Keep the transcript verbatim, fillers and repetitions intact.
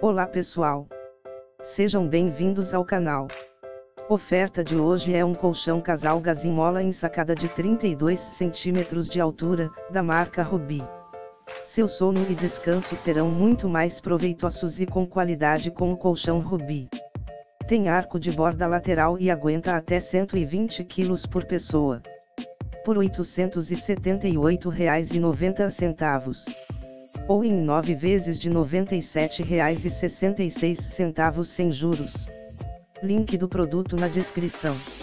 Olá pessoal! Sejam bem-vindos ao canal. Oferta de hoje é um colchão casal Gazimola ensacada de trinta e dois centímetros de altura, da marca Rubi. Seu sono e descanso serão muito mais proveitosos e com qualidade com o colchão Rubi. Tem arco de borda lateral e aguenta até cento e vinte quilos por pessoa. Por oitocentos e setenta e oito reais e noventa centavos. Ou em nove vezes de noventa e sete reais e sessenta e seis centavos sem juros. Link do produto na descrição.